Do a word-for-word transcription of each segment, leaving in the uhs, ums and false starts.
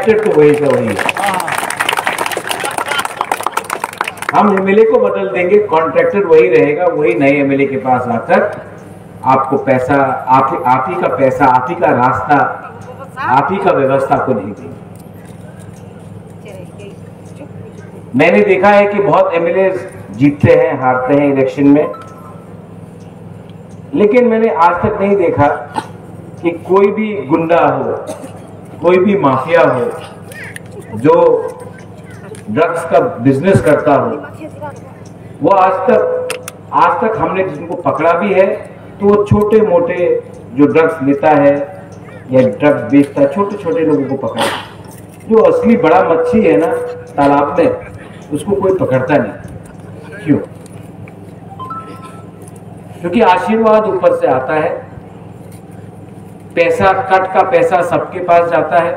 Contracted तो वही से वही है। हम एमएलए को बदल देंगे, कॉन्ट्रैक्टर वही रहेगा, वही नए एमएलए के पास आकर आपको पैसा, आप आप ही का पैसा, आप ही का रास्ता, आप ही का व्यवस्था को नहीं देंगे। मैंने देखा है कि बहुत एमएलए जीतते हैं, हारते हैं इलेक्शन में, लेकिन मैंने आज तक नहीं देखा कि कोई भी गुंडा हो, कोई भी माफिया हो जो ड्रग्स का बिजनेस करता हो, वो आज तक आज तक हमने जिनको पकड़ा भी है तो वो छोटे मोटे जो ड्रग्स लेता है या ड्रग्स बेचता है, छोटे छोटे लोगों को पकड़ा। जो असली बड़ा मच्छी है ना तालाब में, उसको कोई पकड़ता नहीं। क्यों? क्योंकि आशीर्वाद ऊपर से आता है, पैसा, कट का पैसा सबके पास जाता है।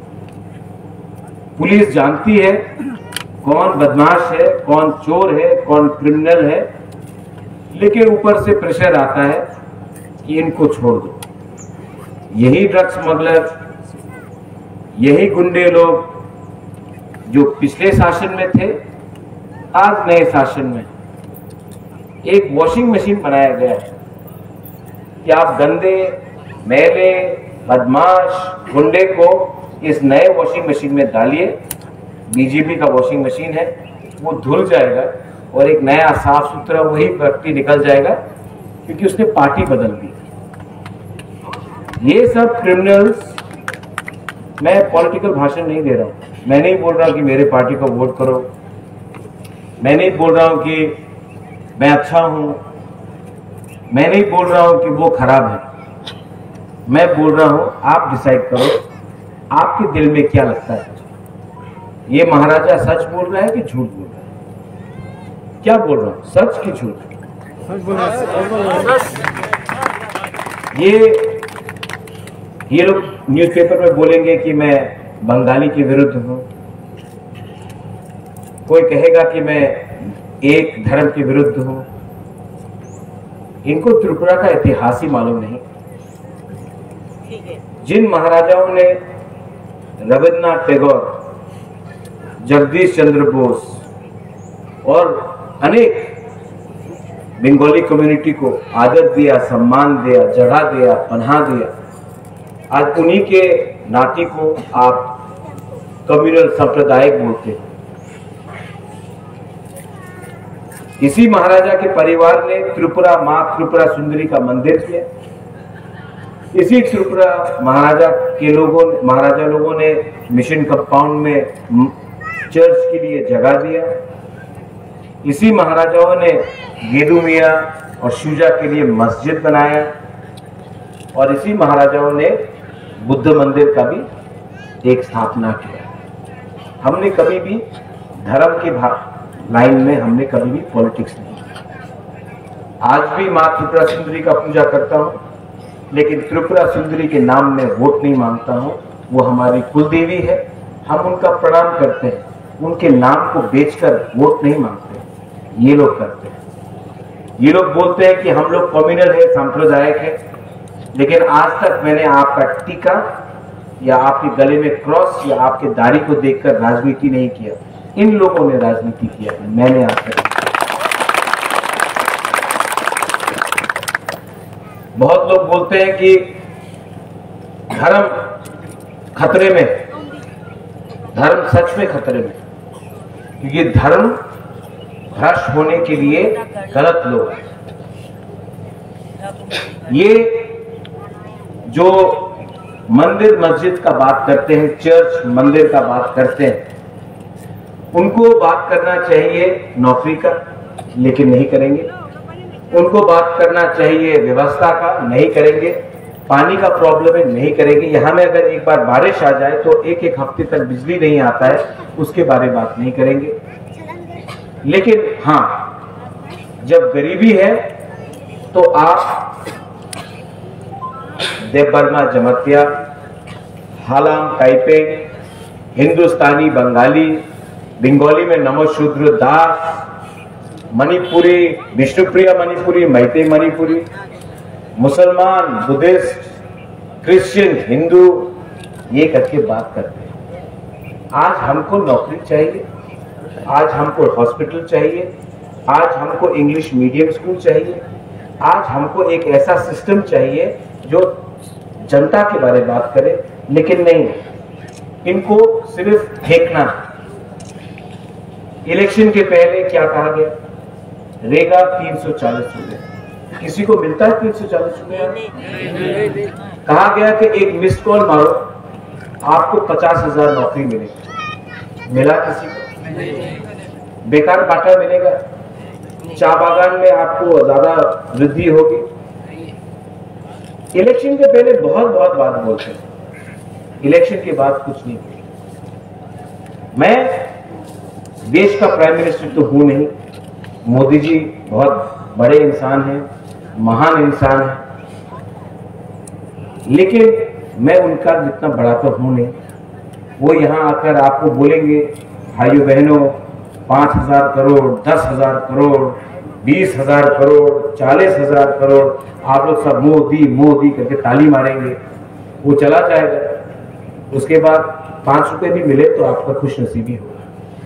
पुलिस जानती है कौन बदमाश है, कौन चोर है, कौन क्रिमिनल है, लेकिन ऊपर से प्रेशर आता है कि इनको छोड़ दो। यही ड्रग्स स्मगलर, यही गुंडे लोग जो पिछले शासन में थे, आज नए शासन में एक वॉशिंग मशीन बनाया गया है कि आप गंदे, मैले, बदमाश गुंडे को इस नए वॉशिंग मशीन में डालिए। बीजेपी का वॉशिंग मशीन है, वो धुल जाएगा और एक नया साफ सुथरा वही व्यक्ति निकल जाएगा, क्योंकि उसने पार्टी बदल दी। ये सब क्रिमिनल्स, मैं पॉलिटिकल भाषण नहीं दे रहा हूं, मैं नहीं बोल रहा कि मेरे पार्टी को वोट करो, मैं नहीं बोल रहा हूं कि मैं अच्छा हूं, मैं नहीं बोल रहा हूं कि वो खराब है। मैं बोल रहा हूं आप डिसाइड करो आपके दिल में क्या लगता है। ये महाराजा सच बोल रहा है कि झूठ बोल रहा है? क्या बोल रहा हूं, सच की झूठ? ये ये लोग न्यूज़पेपर में बोलेंगे कि मैं बंगाली के विरुद्ध हूं, कोई कहेगा कि मैं एक धर्म के विरुद्ध हूं। इनको त्रिपुरा का इतिहास ही मालूम नहीं। जिन महाराजाओं ने रविन्द्रनाथ टैगोर, जगदीश चंद्र बोस और अनेक बंगाली कम्युनिटी को आदर दिया, सम्मान दिया, जगह दिया, पनाह दिया, आज उन्हीं के नाती को आप कम्युनल सांप्रदायिक बोलते हैं। इसी महाराजा के परिवार ने त्रिपुरा, मां त्रिपुरा सुंदरी का मंदिर किया। इसी त्रिपुरा महाराजा के लोगों महाराजा लोगों ने मिशन कंपाउंड में चर्च के लिए जगह दिया। इसी महाराजाओं ने गेदू मियां और शुजा के लिए मस्जिद बनाया, और इसी महाराजाओं ने बुद्ध मंदिर का भी एक स्थापना किया। हमने कभी भी धर्म के लाइन में हमने कभी भी पॉलिटिक्स नहीं किया। आज भी मां त्रिपुरा सुंदरी का पूजा करता हूं, लेकिन त्रिपुरा सुंदरी के नाम में वोट नहीं मांगता हूं। वो हमारी कुलदेवी है, हम उनका प्रणाम करते हैं, उनके नाम को बेचकर वोट नहीं मांगते। ये लोग करते हैं। ये लोग बोलते हैं कि हम लोग कम्युनल है, सांप्रदायिक है, लेकिन आज तक मैंने आपका टीका या आपके गले में क्रॉस या आपके दाढ़ी को देखकर राजनीति नहीं किया। इन लोगों ने राजनीति किया है, मैंने आज तक। बहुत लोग बोलते हैं कि धर्म खतरे में, धर्म सच में खतरे में, क्योंकि धर्म भ्रष्ट होने के लिए गलत लोग हैं। ये जो मंदिर मस्जिद का बात करते हैं, चर्च मंदिर का बात करते हैं, उनको बात करना चाहिए नौकरी का, लेकिन नहीं करेंगे। उनको बात करना चाहिए व्यवस्था का, नहीं करेंगे। पानी का प्रॉब्लम है, नहीं करेंगे। यहाँ में अगर एक बार बारिश आ जाए तो एक एक हफ्ते तक बिजली नहीं आता है, उसके बारे में बात नहीं करेंगे। लेकिन हाँ, जब गरीबी है तो आप देवबर्मा जमतिया, हालाम टाइपेंग, हिंदुस्तानी बंगाली, बंगाली में नमो शूद्र दास, मणिपुरी विष्णुप्रिया मणिपुरी, मैते मणिपुरी, मुसलमान, बुद्धिस्ट, क्रिश्चियन, हिंदू, ये करके बात करते हैं। आज हमको नौकरी चाहिए, आज हमको हॉस्पिटल चाहिए, आज हमको इंग्लिश मीडियम स्कूल चाहिए, आज हमको एक ऐसा सिस्टम चाहिए जो जनता के बारे में बात करे। लेकिन नहीं, इनको सिर्फ फेंकना। इलेक्शन के पहले क्या कहा गया? रेगा तीन सौ चालीस रुपए। किसी को मिलता है तीन सौ चालीस रुपए? कहा गया कि एक मिस्ड कॉल मारो आपको पचास हजार नौकरी मिलेगी। मिला किसी को? बेकार बांटा मिलेगा। चाय बागान में आपको ज्यादा वृद्धि होगी। इलेक्शन के पहले बहुत बहुत बात बोलते हैं, इलेक्शन के बाद कुछ नहीं। मैं देश का प्राइम मिनिस्टर तो हूं नहीं, मोदी जी बहुत बड़े इंसान हैं, महान इंसान हैं, लेकिन मैं उनका जितना बड़ा तो हूं नहीं। वो यहां आकर आपको बोलेंगे भाइयों बहनों पांच हजार करोड़, दस हजार करोड़, बीस हजार करोड़, चालीस हजार करोड़, आप लोग सब मोदी मोदी करके ताली मारेंगे, वो चला जाएगा। उसके बाद पांच रुपए भी मिले तो आपका खुश नसीबी होगा।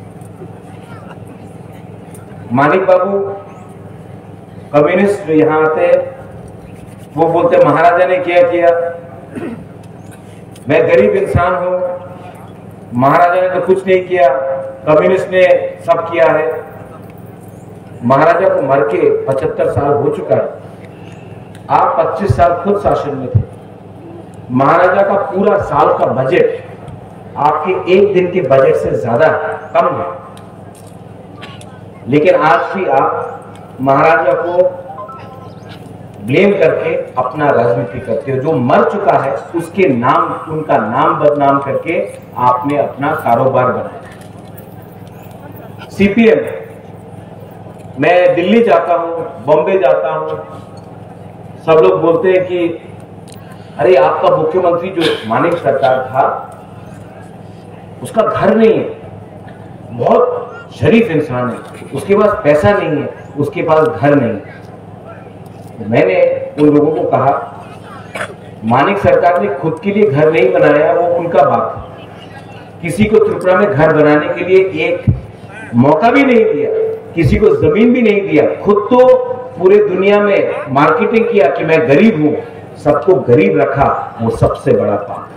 मानिक बाबू कम्युनिस्ट यहां आते हैं, वो बोलते महाराजा ने क्या किया, मैं गरीब इंसान हूं, महाराजा ने तो कुछ नहीं किया, कम्युनिस्ट ने सब किया है। महाराजा को मर के पचहत्तर साल हो चुका है, आप पच्चीस साल खुद शासन में थे। महाराजा का पूरा साल का बजट आपके एक दिन के बजट से ज्यादा कम है, लेकिन आज भी आप महाराजा को ब्लेम करके अपना राजनीति करते हो। जो मर चुका है उसके नाम, उनका नाम बदनाम करके आपने अपना कारोबार बनाया। सीपीएम, मैं दिल्ली जाता हूं, बॉम्बे जाता हूं, सब लोग बोलते हैं कि अरे आपका मुख्यमंत्री जो मानिक सरकार था उसका घर नहीं है, बहुत शरीफ इंसान है, उसके पास पैसा नहीं है, उसके पास घर नहीं है। मैंने उन लोगों को कहा मानिक सरकार ने खुद के लिए घर नहीं बनाया, वो उनका बात है। किसी को त्रिपुरा में घर बनाने के लिए एक मौका भी नहीं दिया, किसी को जमीन भी नहीं दिया, खुद तो पूरे दुनिया में मार्केटिंग किया कि मैं गरीब हूं, सबको गरीब रखा, वो सबसे बड़ा पाप।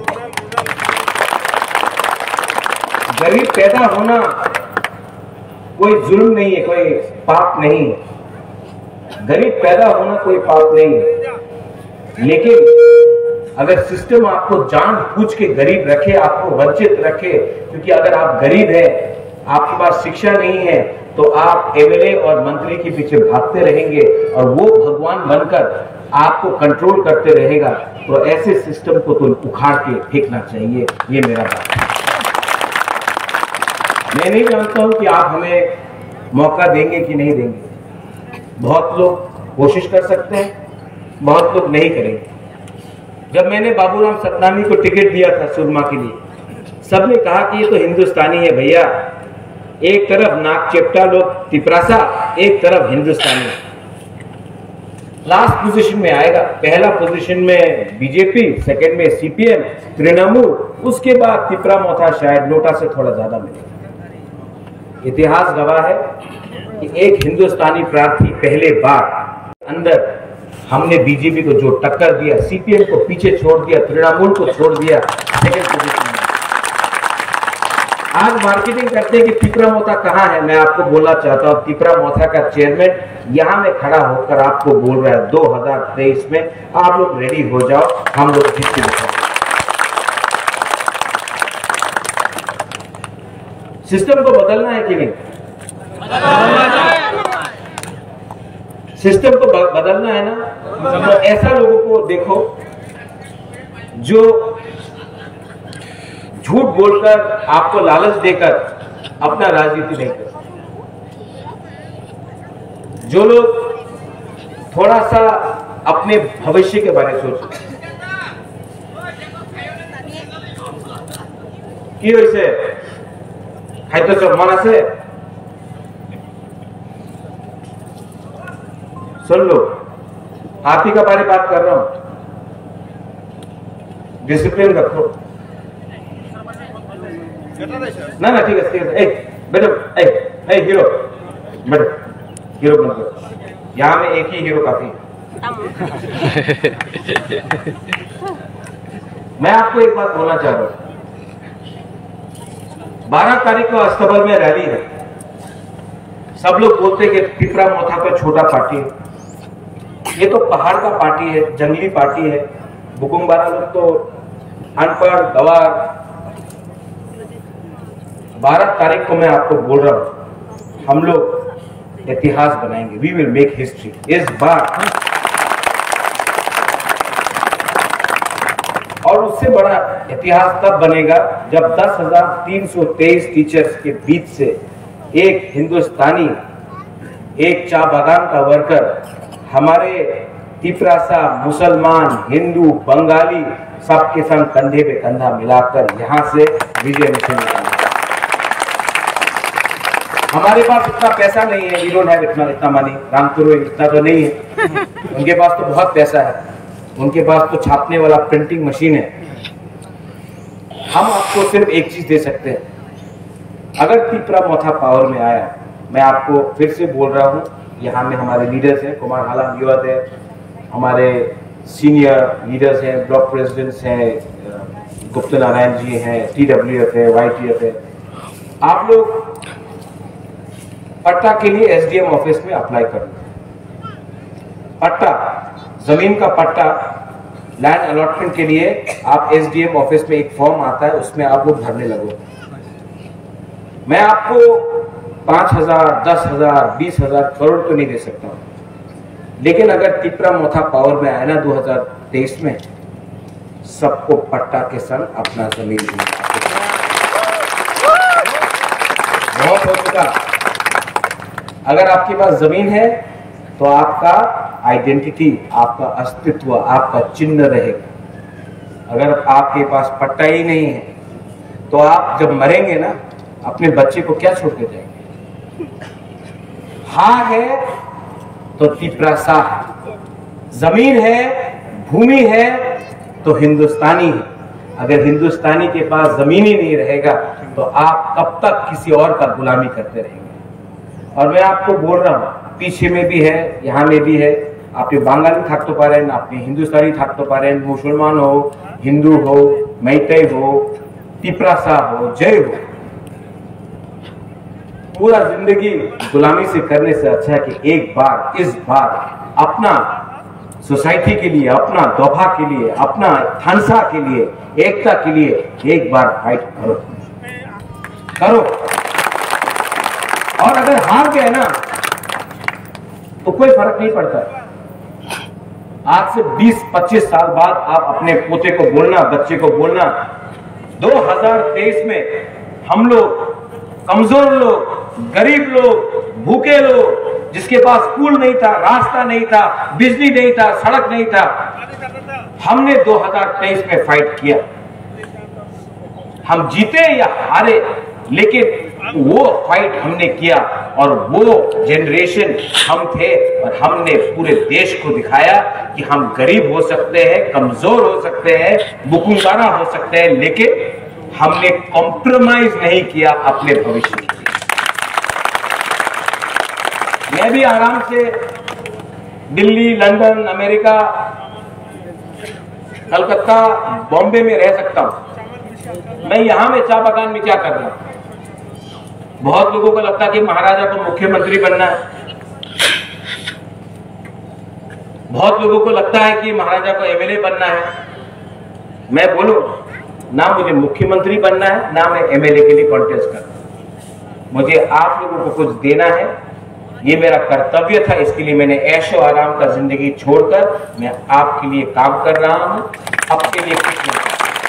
गरीब पैदा होना कोई जुल्म नहीं है, कोई पाप नहीं है। गरीब पैदा होना कोई पाप नहीं है, लेकिन अगर सिस्टम आपको जानबूझ के गरीब रखे, आपको वंचित रखे, क्योंकि अगर आप गरीब हैं, आपके पास शिक्षा नहीं है, तो आप एमएलए और मंत्री के पीछे भागते रहेंगे और वो भगवान बनकर आपको कंट्रोल करते रहेगा। तो ऐसे सिस्टम को तो उखाड़ के फेंकना चाहिए, ये मेरा बात है। मैं नहीं जानता हूं कि आप हमें मौका देंगे कि नहीं देंगे। बहुत लोग कोशिश कर सकते हैं, बहुत लोग नहीं करेंगे। जब मैंने बाबूराम सतनामी को टिकट दिया था सुरमा के लिए, सबने कहा कि ये तो हिंदुस्तानी है भैया, एक तरफ नाक चेप्टा लोग तिपरासा, एक तरफ हिंदुस्तानी। लास्ट पोजीशन में आएगा, पहला पोजीशन में बीजेपी, सेकंड में सीपीएम, तृणमूल, उसके बाद तिपरा मोथा शायद नोटा से थोड़ा ज्यादा मिलेगा। इतिहास गवाह है कि एक हिंदुस्तानी प्रार्थी पहले बार अंदर हमने बीजेपी को जो टक्कर दिया, सीपीएम को पीछे छोड़ दिया, तृणमूल को छोड़ दिया सेकंड पोजीशन में। आज मार्केटिंग करते हैं कि तिपरा मोथा कहां है। मैं आपको बोलना चाहता हूं, तिपरा मोथा का चेयरमैन यहां में खड़ा होकर आपको बोल रहा है दो हजार तेईस में आप लोग रेडी हो जाओ, हम लोग जीत के। सिस्टम को बदलना है कि नहीं? सिस्टम को बदलना है ना। तो ऐसा लोगों को देखो जो झूठ बोलकर, आपको लालच देकर अपना राजनीति नहीं कर, जो लोग थोड़ा सा अपने भविष्य के बारे में सोचो कि वैसे है तो सब माना से सुन लो, आप ही का बारे बात कर रहा हूं, डिसिप्लिन रखो। ना ना ठीक है ठीक है। एक बेटो ए ए हीरो बेटो हीरो बन गए। यहाँ में एक ही हीरो काफी है। मैं आपको एक बात बोलना चाह रहा हूं, बारह तारीख को अस्तबल में रैली है। सब लोग बोलते हैं कि पिपरा मोथा का छोटा पार्टी है। ये तो पहाड़ का पार्टी है, जंगली पार्टी है। बुकुमबारा लोग तो अनपढ़ गवार। बारह तारीख को मैं आपको बोल रहा हूं, हम लोग इतिहास बनाएंगे। वी विल मेक हिस्ट्री इस बार। और उससे बड़ा इतिहास तब बनेगा जब दस हजार तीन सौ तेईस टीचर्स के बीच से एक हिंदुस्तानी, एक चाय बागान का वर्कर, हमारे तिपरासा, मुसलमान, हिंदू, बंगाली सबके संग कंधे पे कंधा मिलाकर यहां से विजय मिशन निकालेंगे। हमारे पास इतना पैसा नहीं है, वी डोंट हैव इतना इतना मनी। रामपुर इतना तो नहीं है, उनके पास तो बहुत पैसा है। उनके पास तो छापने वाला प्रिंटिंग मशीन है। हम आपको सिर्फ एक चीज दे सकते हैं, अगर तिपरा मोथा पावर में आया, मैं आपको फिर से बोल रहा हूं, यहाँ में हमारे लीडर्स हैं, कुमार हालाम युवत है, हमारे सीनियर लीडर्स हैं, ब्लॉक प्रेसिडेंट्स हैं, गुप्ता नारायण जी हैं, टी डब्ल्यू एफ है, वाई टी एफ है। आप लोग पट्टा के लिए एस डी एम ऑफिस में अप्लाई कर लो। पट्टा, जमीन का पट्टा, लैंड अलॉटमेंट के लिए आप एस डी एम ऑफिस में एक फॉर्म आता है, उसमें आप लोग भरने लगो। मैं आपको पांच हजार, दस हजार, बीस हजार करोड़ तो नहीं दे सकता हूं, लेकिन अगर तिपरा मोथा पावर में आया ना दो हजार तेईस में, सबको पट्टा के संग अपना जमीन बहुत हो चुका। अगर आपके पास जमीन है तो आपका आइडेंटिटी, आपका अस्तित्व, आपका चिन्ह रहेगा। अगर आपके पास पट्टा ही नहीं है तो आप जब मरेंगे ना, अपने बच्चे को क्या छोड़ के जाएंगे? हाँ है तो तिपरासा है, जमीन है, भूमि है तो हिंदुस्तानी है। अगर हिंदुस्तानी के पास जमीन ही नहीं रहेगा तो आप कब तक किसी और का गुलामी करते रहेंगे? और मैं आपको बोल रहा हूं, पीछे में भी है, यहाँ में भी है। আপনি বাঙালি থাকতে পারেন, আপনি হিন্দুস্তানি থাকতে পারেন, মুসলমান हो, हिंदू हो, मैतेई हो, तिपरासा हो, जय हो। पूरा जिंदगी गुलामी से करने से अच्छा है कि एक बार, इस बार अपना सोसाइटी के लिए, अपना दोभा के लिए, अपना थानसा के लिए, एकता के लिए एक बार फाइट करो करो और अगर हार गए ना तो कोई फर्क नहीं पड़ता। आज से बीस पच्चीस साल बाद आप अपने पोते को बोलना, बच्चे को बोलना, दो हजार तेईस में हम लोग, कमजोर लोग, गरीब लोग, भूखे लोग, जिसके पास पुल नहीं था, रास्ता नहीं था, बिजली नहीं था, सड़क नहीं था, हमने दो हजार तेईस में फाइट किया। हम जीते या हारे, लेकिन वो फाइट हमने किया और वो जनरेशन हम थे और हमने पूरे देश को दिखाया कि हम गरीब हो सकते हैं, कमजोर हो सकते हैं, बुकुंगारा हो सकते हैं, लेकिन हमने कॉम्प्रोमाइज नहीं किया अपने भविष्य के लिए। मैं भी आराम से दिल्ली, लंदन, अमेरिका, कलकत्ता, बॉम्बे में रह सकता हूं। मैं यहां में चाय बागान में क्या कर रहा हूं? बहुत लोगों को लगता है कि महाराजा को मुख्यमंत्री बनना है, बहुत लोगों को लगता है कि महाराजा को एम एल ए बनना है। मैं बोलूं, ना मुझे मुख्यमंत्री बनना है, ना मैं एम एल ए के लिए कॉन्टेस्ट करना। मुझे आप लोगों को कुछ देना है, ये मेरा कर्तव्य था। इसके लिए मैंने ऐशो आराम का जिंदगी छोड़कर मैं आपके लिए काम कर रहा हूं, आपके लिए कुछ नहीं।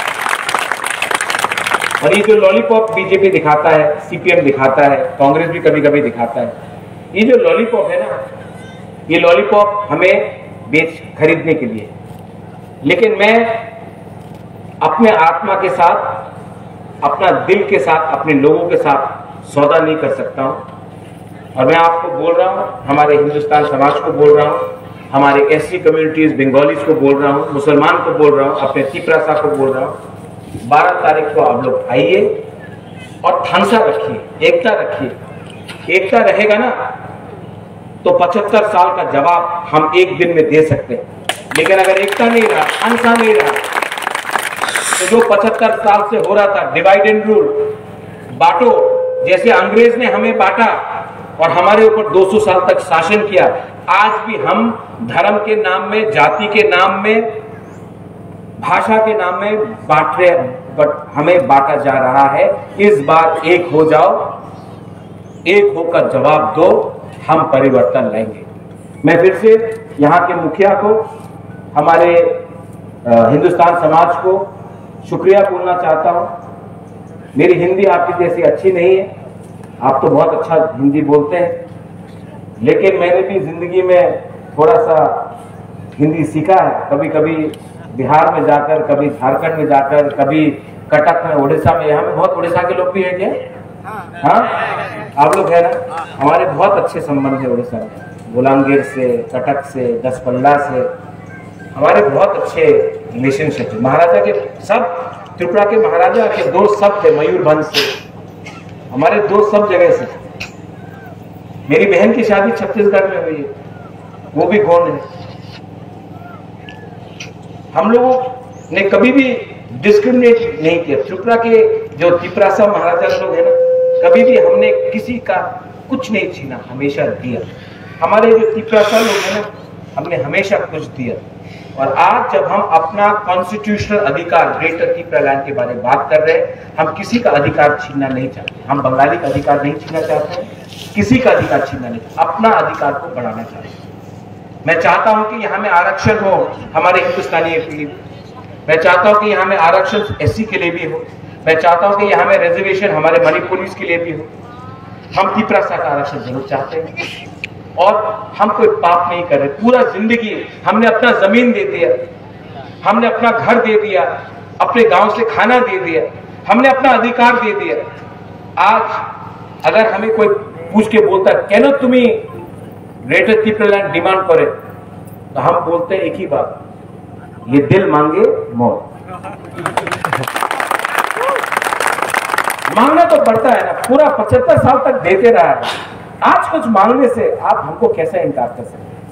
और ये जो लॉलीपॉप बीजेपी दिखाता है, सीपीएम दिखाता है, कांग्रेस भी कभी कभी दिखाता है, ये जो लॉलीपॉप है ना, ये लॉलीपॉप हमें बेच खरीदने के लिए, लेकिन मैं अपने आत्मा के साथ, अपना दिल के साथ, अपने लोगों के साथ सौदा नहीं कर सकता हूं। और मैं आपको बोल रहा हूं, हमारे हिंदुस्तान समाज को बोल रहा हूं, हमारे एससी कम्युनिटीज, बंगालीज को बोल रहा हूं, मुसलमान को बोल रहा हूं, अपने तिपरासा को बोल रहा हूं, बारह तारीख को आप लोग आइए, और थानसा रखिए, एकता रखिए। एकता रहेगा ना तो पचहत्तर साल का जवाब हम एक दिन में दे सकते हैं। लेकिन अगर एकता नहीं रहा, थानसा नहीं रहा, तो जो पचहत्तर साल से हो रहा था डिवाइड एंड रूल, बांटो, जैसे अंग्रेज ने हमें बांटा और हमारे ऊपर दो सौ साल तक शासन किया, आज भी हम धर्म के नाम में, जाति के नाम में, भाषा के नाम में बांट रहे, बट हमें बांटा जा रहा है। इस बार एक हो जाओ, एक होकर जवाब दो, हम परिवर्तन लाएंगे। मैं फिर से यहाँ के मुखिया को, हमारे हिंदुस्तान समाज को शुक्रिया बोलना चाहता हूँ। मेरी हिंदी आपकी जैसी अच्छी नहीं है, आप तो बहुत अच्छा हिंदी बोलते हैं, लेकिन मैंने भी जिंदगी में थोड़ा सा हिंदी सीखा है। कभी कभी बिहार में जाकर, कभी झारखंड में जाकर, कभी कटक में, उड़ीसा में, यहाँ में बहुत उड़ीसा के लोग भी हैं क्या? हाँ, आप लोग है ना? हमारे बहुत अच्छे संबंध है उड़ीसा में, बोलांगीर से, कटक से, दसपल्ला से, हमारे बहुत अच्छे रिलेशनशिप है। महाराजा के सब, त्रिपुरा के महाराजा के दोस्त सब थे, मयूरभंज से, हमारे दोस्त सब जगह से। मेरी बहन की शादी छत्तीसगढ़ में हुई है, वो भी गौंड है। हम लोगों ने कभी भी डिस्क्रिमिनेट नहीं किया। त्रिपुरा के जो तिपरासा महाराजा लोग हैं ना, कभी भी हमने किसी का कुछ नहीं छीना, हमेशा दिया। हमारे जो तिपरासा लोग हैं ना, हमने हमेशा कुछ दिया। और आज जब हम अपना कॉन्स्टिट्यूशनल अधिकार, ग्रेटर त्रिपुरा लैंड के बारे में बात कर रहे हैं, हम किसी का अधिकार छीनना नहीं चाहते। हम बंगाली का अधिकार नहीं छीनना चाहते हैं, किसी का अधिकार छीनना नहीं, अपना अधिकार को बढ़ाना चाहते हैं। मैं चाहता हूं कि यहाँ में आरक्षण हो हमारे हिंदुस्तानी के लिए, मैं चाहता हूं कि यहाँ में आरक्षण एससी के लिए भी हो, मैं चाहता हूं कि यहाँ में रिजर्वेशन हमारे मणिपुरीज के लिए भी हो। हम तिपरासा का आरक्षण जरूर चाहते हैं और हम कोई पाप नहीं कर रहे। पूरा जिंदगी हमने अपना जमीन दे दिया, हमने अपना घर दे दिया, अपने गांव से खाना दे दिया, हमने अपना अधिकार दे दिया। आज अगर हमें कोई पूछ के बोलता है कैनो तुम्हें ग्रेटर त्रिपुरा लैंड डिमांड करे, तो हम बोलते हैं एक ही बात, ये दिल मांगे मौत। मांगना तो पड़ता है ना, पूरा पचहत्तर साल तक देते रहा है, आज कुछ मांगने से आप हमको कैसे इनकार कर सकते हैं?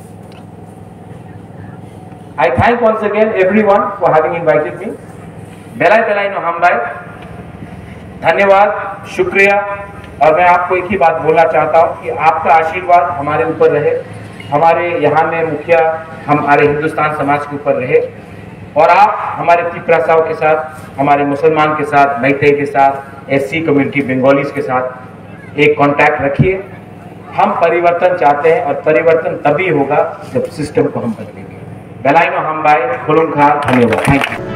I thank once again everyone for having invited me. बेलाई बेलाई नो हम भाई, धन्यवाद, शुक्रिया। और मैं आपको एक ही बात बोलना चाहता हूं कि आपका आशीर्वाद हमारे ऊपर रहे, हमारे यहाँ में मुखिया हमारे हिंदुस्तान समाज के ऊपर रहे, और आप हमारे त्रिपुरासाओं के साथ, हमारे मुसलमान के साथ, मैतेई के साथ, एससी कम्युनिटी, बंगालीज के साथ एक कांटेक्ट रखिए। हम परिवर्तन चाहते हैं और परिवर्तन तभी होगा जब सिस्टम को हम बदलेंगे। बेलाई नो हम भाई, खुलुम खार, धन्यवाद, थैंक यू।